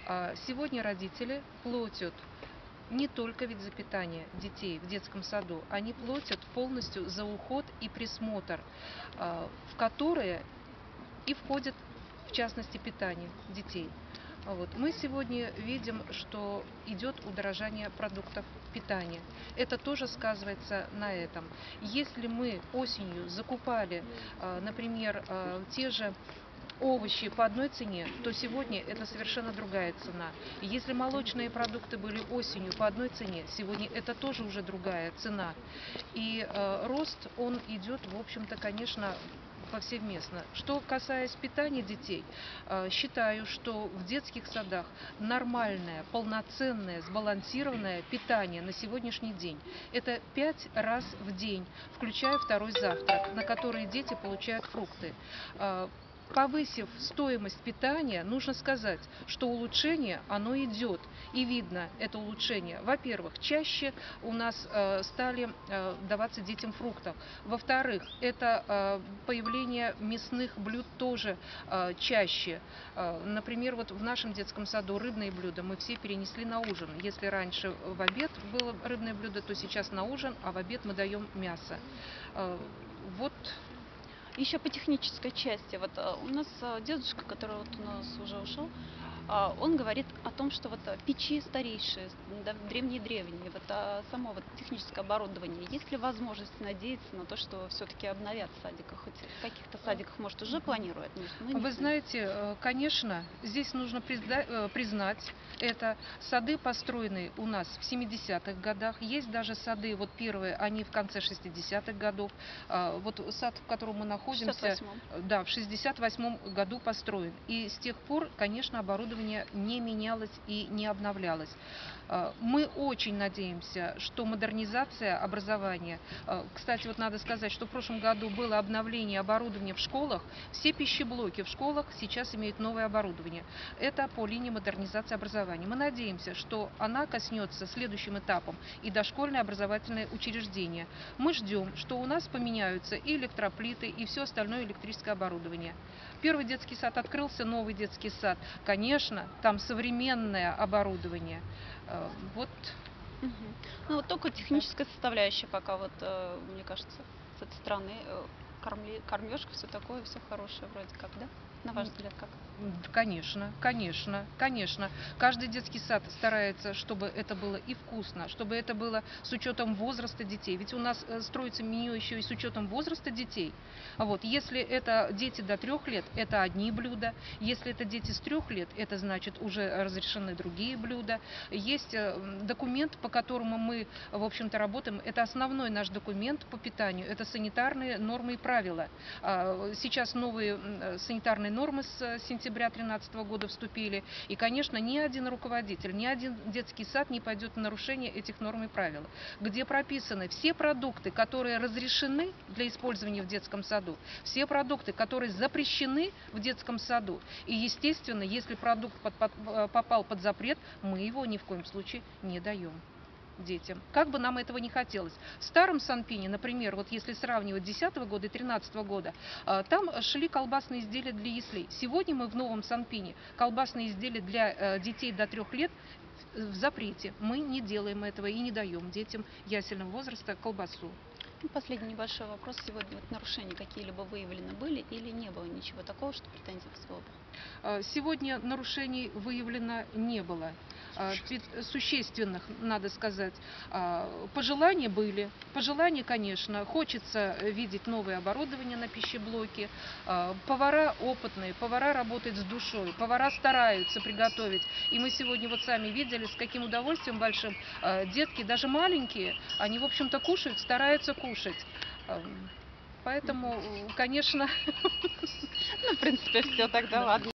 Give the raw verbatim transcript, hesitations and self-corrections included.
А Сегодня родители платят не только ведь за питание детей в детском саду, они платят полностью за уход и присмотр, а, в которые и входит, в частности, питание детей. А Вот. Мы сегодня видим, что идет удорожание продуктов питания. Это тоже сказывается на этом. Если мы осенью закупали, а, например, а, те же овощи по одной цене, то сегодня это совершенно другая цена. Если молочные продукты были осенью по одной цене, сегодня это тоже уже другая цена. И э, рост, он идет, в общем-то, конечно, повсеместно. Что касается питания детей, э, считаю, что в детских садах нормальное, полноценное, сбалансированное питание на сегодняшний день – это пять раз в день, включая второй завтрак, на который дети получают фрукты. Э, Повысив стоимость питания, нужно сказать, что улучшение, оно идет. И видно это улучшение. Во-первых, чаще у нас э, стали э, даваться детям фруктов. Во-вторых, это э, появление мясных блюд тоже э, чаще. Э, например, вот в нашем детском саду рыбные блюда мы все перенесли на ужин. Если раньше в обед было рыбное блюдо, то сейчас на ужин, а в обед мы даем мясо. Э, вот. Еще по технической части. Вот э, у нас э, дедушка, который вот у нас уже ушел, а, он говорит о том, что вот э, печи старейшие, да, древние-древние, вот а само вот техническое оборудование. Есть ли возможность надеяться на то, что все-таки обновят в садиках? Хоть в каких-то садиках, может, уже планируют, но мы не Вы знаем. знаете, э, конечно, здесь нужно призда- э, признать, это сады, построенные у нас в семидесятых годах. Есть даже сады, вот первые, они в конце шестидесятых годов. А, Вот сад, в котором мы В шестьдесят находимся, восьмом. э, да, в шестьдесят восьмом году построен. И с тех пор, конечно, оборудование не менялось и не обновлялось. А, Мы очень надеемся, что модернизация образования, а, кстати, вот надо сказать, что в прошлом году было обновление оборудования в школах, все пищеблоки в школах сейчас имеют новое оборудование. Это по линии модернизации образования. Мы надеемся, что она коснется следующим этапом и дошкольные образовательные учреждения. Мы ждем, что у нас поменяются и электроплиты, и все остальное электрическое оборудование. Первый детский сад открылся, новый детский сад. Конечно, там современное оборудование. Э, Вот Мгм. Ну вот только так. техническая составляющая пока вот, э, мне кажется, с этой стороны э, кормли, кормежка, все такое, все хорошее вроде как, да? На ваш М, взгляд, как? м, Конечно, конечно, конечно. Каждый детский сад старается, чтобы это было и вкусно, чтобы это было с учетом возраста детей. Ведь у нас э, строится меню еще и с учетом возраста детей. А Вот. Если это дети до трех лет, это одни блюда. Если это дети с трех лет, это значит уже разрешены другие блюда. Есть э, м, документ, по которому мы, в общем-то, работаем. Это основной наш документ по питанию. Это санитарные нормы и правила. А, Сейчас новые м, э, санитарные нормы с э, сентября две тысячи тринадцатого года вступили. И, конечно, ни один руководитель, ни один детский сад не пойдет на нарушение этих норм и правил, где прописаны все продукты, которые разрешены для использования в детском саду, все продукты, которые запрещены в детском саду. И, естественно, если продукт под- под- э, попал под запрет, мы его ни в коем случае не даем детям. Как бы нам этого не хотелось. В старом Санпине, например, вот если сравнивать две тысячи десятого года и две тысячи тринадцатого года, а, там шли колбасные изделия для яслей. Сегодня мы в новом Санпине колбасные изделия для э, детей до трех лет в запрете. Мы не делаем этого и не даем детям ясельного возраста колбасу. Ну, последний небольшой вопрос. Сегодня вот нарушения какие-либо выявлены были или не было ничего такого, что претензий вызвало бы? А, Сегодня нарушений выявлено не было. А, пи- Существенных, надо сказать. А, Пожелания были. Пожелания, конечно, хочется видеть новое оборудование на пищеблоке. А, Повара опытные, повара работают с душой, повара стараются приготовить. И мы сегодня вот сами видели, с каким удовольствием большим а, детки, даже маленькие, они, в общем-то, кушают, стараются кушать. Ам, Мгм. Поэтому, конечно, Ну, в принципе, все тогда, да. ладно.